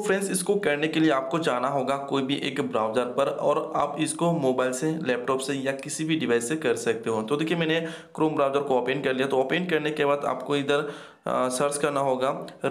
Friends इसको करने के लिए आपको जाना होगा कोई भी एक ब्राउज़र पर और आप इसको मोबाइल से, लैपटॉप से या किसी भी डिवाइस से कर सकते हो। तो देखिए मैंने क्रोम ब्राउज़र को ओपन कर लिया। तो ओपन करने के बाद आपको इधर सर्च करना होगा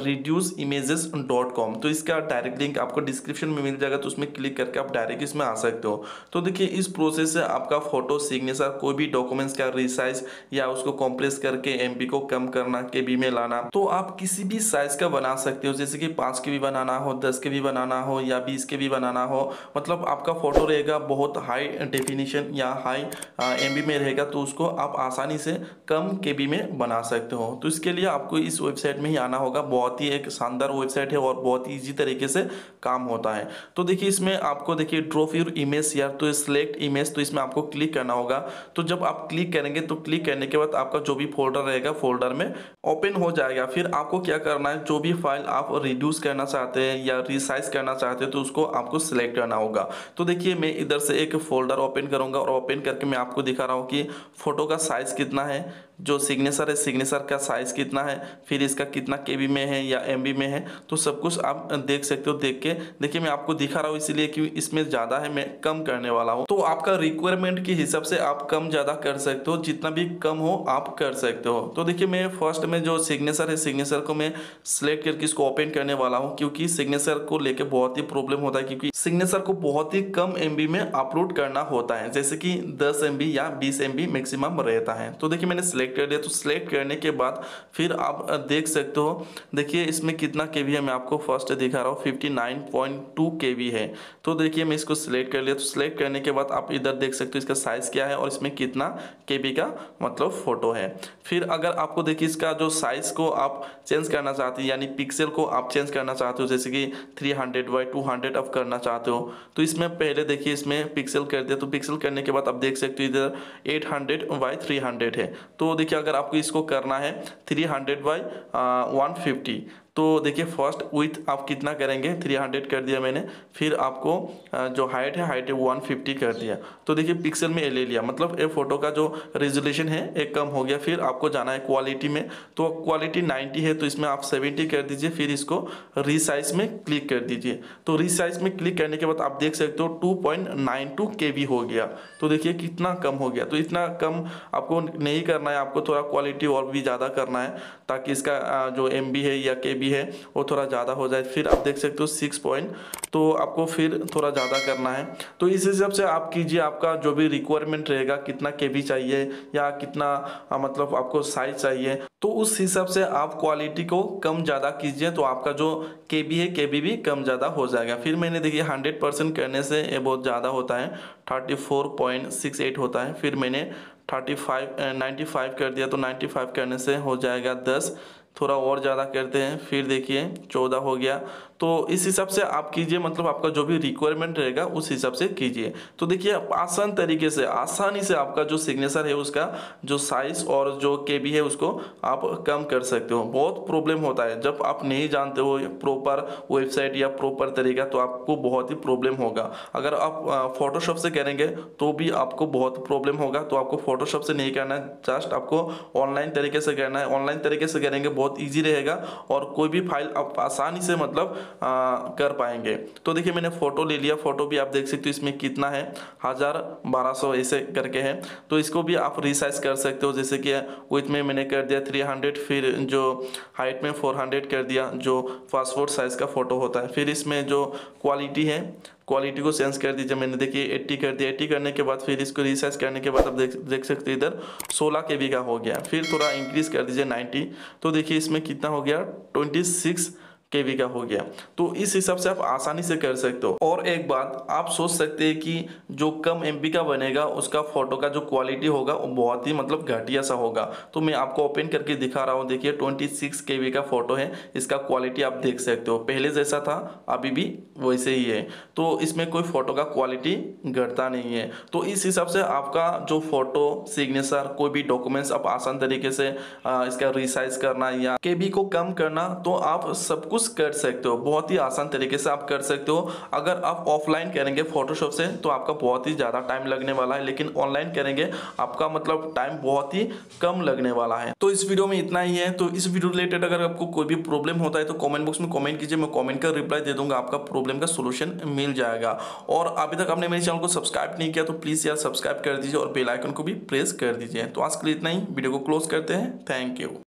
reduceimages.com। तो इसका डायरेक्ट लिंक आपको डिस्क्रिप्शन में मिल जाएगा, तो उसमें क्लिक करके आप डायरेक्ट इसमें आ सकते हो। तो देखिए इस प्रोसेस से आपका फोटो, सिग्नेचर, कोई भी डॉक्यूमेंट्स का रिसाइज या उसको कंप्रेस करके एमबी को कम करना, केबी में लाना, तो आप किसी भी साइज का बना सकते हो। जैसे कि 5 के बी बनाना हो, 10 के बी बनाना हो या 20 के बी बनाना हो, मतलब आपका फोटो रहेगा बहुत हाई डेफिनेशन या हाई एमबी में रहेगा, तो उसको आप आसानी से कम केबी में बना सकते हो। तो इसके लिए आपको इस वेबसाइट में ही आना होगा। बहुत ही एक शानदार वेबसाइट है और बहुत ही इजी तरीके से काम होता है। तो देखिए इसमें आपको देखिए ड्रॉप योर इमेज यार, तो सिलेक्ट इमेज, तो इसमें आपको क्लिक करना होगा। तो जब आप क्लिक करेंगे तो क्लिक करने के बाद आपका जो भी फोल्डर रहेगा फोल्डर में ओपन हो जाएगा। फिर आपको क्या करना है, जो भी फाइल आप रिड्यूस करना चाहते हैं या रिसाइज करना चाहते हैं तो उसको आपको सिलेक्ट करना होगा। तो देखिए मैं इधर से एक फोल्डर ओपन करूंगा और ओपन करके मैं आपको दिखा रहा हूँ कि फोटो का साइज कितना है, जो सिग्नेचर है सिग्नेचर का साइज कितना है, फिर इसका कितना केबी में है या एमबी में है, तो सब कुछ आप देख सकते हो। देख के देखिए मैं आपको दिखा रहा हूँ इसलिए कि इसमें ज़्यादा है, मैं कम करने वाला हूँ। तो आपका रिक्वायरमेंट के हिसाब से आप कम ज़्यादा कर सकते हो, जितना भी कम हो आप कर सकते हो। तो देखिए मैं फर्स्ट में जो सिग्नेचर है सिग्नेचर को मैं सिलेक्ट करके इसको ओपन करने वाला हूँ, क्योंकि सिग्नेचर को लेके बहुत ही प्रॉब्लम होता है, क्योंकि सिग्नेचर को बहुत ही कम एमबी में अपलोड करना होता है, जैसे कि 10 MB या 20 MB मैक्सिमम रहता है। तो देखिए मैंने सिलेक्ट कर लिया। तो सिलेक्ट करने के बाद फिर आप देख सकते हो, देखिए इसमें कितना केबी है, मैं आपको फर्स्ट दिखा रहा हूँ 59.2 केबी है। तो देखिए मैं इसको सिलेक्ट कर लिया। तो सिलेक्ट करने के बाद आप इधर देख सकते हो इसका साइज क्या है और इसमें कितना केबी का मतलब फोटो है। फिर अगर आपको देखिए इसका जो साइज को आप चेंज करना चाहते हैं, यानी पिक्सल को आप चेंज करना चाहते हो, जैसे कि 300/200 आप करना चाहते हो, तो इसमें पहले देखिए इसमें पिक्सल कर दिया। तो पिक्सल करने के बाद आप देख सकते हो इधर 800/300 है। तो देखिए अगर आपको इसको करना है 300/150, तो देखिए फर्स्ट विथ आप कितना करेंगे, 300 कर दिया मैंने। फिर आपको जो हाइट है 150 कर दिया। तो देखिए पिक्सल में ले लिया, मतलब ये फोटो का जो रेजोल्यूशन है एक कम हो गया। फिर आपको जाना है क्वालिटी में, तो क्वालिटी 90 है, तो इसमें आप 70 कर दीजिए। फिर इसको रिसाइज में क्लिक कर दीजिए। तो रिसाइज में क्लिक करने के बाद आप देख सकते हो 2.92 केबी हो गया। तो देखिए कितना कम हो गया। तो इतना कम आपको नहीं करना है, आपको थोड़ा क्वालिटी और भी ज़्यादा करना है, ताकि इसका जो एमबी है या केबी है वो थोड़ा ज़्यादा हो जाए। फिर आप देख सकते हो 6 पॉइंट, तो आपको फिर थोड़ा ज़्यादा करना है। तो इस हिसाब से आप कीजिए, आपका जो भी रिक्वायरमेंट रहेगा, कितना केबी चाहिए या कितना मतलब आपको साइज चाहिए, तो उस हिसाब से आप क्वालिटी को कम ज़्यादा कीजिए, तो आपका जो केबी है केबी भी कम ज़्यादा हो जाएगा। फिर मैंने देखिए 100% करने से ये बहुत ज़्यादा होता है, 34.68 होता है। फिर मैंने 95 कर दिया। तो 95 करने से हो जाएगा 10, थोड़ा और ज़्यादा करते हैं, फिर देखिए 14 हो गया। तो इस हिसाब से आप कीजिए, मतलब आपका जो भी रिक्वायरमेंट रहेगा उस हिसाब से कीजिए। तो देखिए आसान तरीके से, आसानी से आपका जो सिग्नेचर है उसका जो साइज और जो केबी है उसको आप कम कर सकते हो। बहुत प्रॉब्लम होता है जब आप नहीं जानते हो प्रॉपर वेबसाइट या प्रॉपर तरीका, तो आपको बहुत ही प्रॉब्लम होगा। अगर आप फोटोशॉप से करेंगे तो भी आपको बहुत प्रॉब्लम होगा। तो आपको फोटोशॉप से नहीं करना है, जस्ट आपको ऑनलाइन तरीके से करना है। ऑनलाइन तरीके से करेंगे बहुत ईजी रहेगा और कोई भी फाइल आप आसानी से मतलब कर पाएंगे। तो देखिए मैंने फोटो ले लिया। फोटो भी आप देख सकते हो इसमें कितना है, 1200 ऐसे करके है। तो इसको भी आप रिसाइज कर सकते हो, जैसे कि विथ में मैंने कर दिया 300, फिर जो हाइट में 400 कर दिया, जो पासपोर्ट साइज का फोटो होता है। फिर इसमें जो क्वालिटी है, क्वालिटी को चेंज कर दीजिए। मैंने देखिए 80 कर दिया। 80 करने के बाद फिर इसको रिसाइज करने के बाद आप देख सकते हैं इधर 16 केबी का हो गया। फिर थोड़ा इंक्रीज कर दीजिए 90, तो देखिए इसमें कितना हो गया, 26 केबी का हो गया। तो इस हिसाब से आप आसानी से कर सकते हो। और एक बात आप सोच सकते हैं कि जो कम एमबी का बनेगा उसका फोटो का जो क्वालिटी होगा वो बहुत ही मतलब घटिया सा होगा। तो मैं आपको ओपन करके दिखा रहा हूँ। देखिए 26 केबी का फोटो है, इसका क्वालिटी आप देख सकते हो, पहले जैसा था अभी भी वैसे ही है। तो इसमें कोई फोटो का क्वालिटी घटता नहीं है। तो इस हिसाब से आपका जो फोटो, सिग्नेचर, कोई भी डॉक्यूमेंट्स आप आसान तरीके से इसका रिसाइज करना या केबी को कम करना, तो आप सब कुछ कुछ कर सकते हो। बहुत ही आसान तरीके से आप कर सकते हो। अगर आप ऑफलाइन करेंगे फोटोशॉप से तो आपका बहुत ही ज़्यादा टाइम लगने वाला है, लेकिन ऑनलाइन करेंगे आपका मतलब टाइम बहुत ही कम लगने वाला है। तो इस वीडियो में इतना ही है। तो इस वीडियो रिलेटेड अगर आपको कोई भी प्रॉब्लम होता है तो कमेंट बॉक्स में कमेंट कीजिए, मैं कमेंट का रिप्लाई दे दूंगा, आपका प्रॉब्लम का सोल्यूशन मिल जाएगा। और अभी तक आपने मेरे चैनल को सब्सक्राइब नहीं किया तो प्लीज़ यार सब्सक्राइब कर दीजिए और बेल आइकन को भी प्रेस कर दीजिए। तो आज के लिए इतना ही, वीडियो को क्लोज करते हैं। Thank you.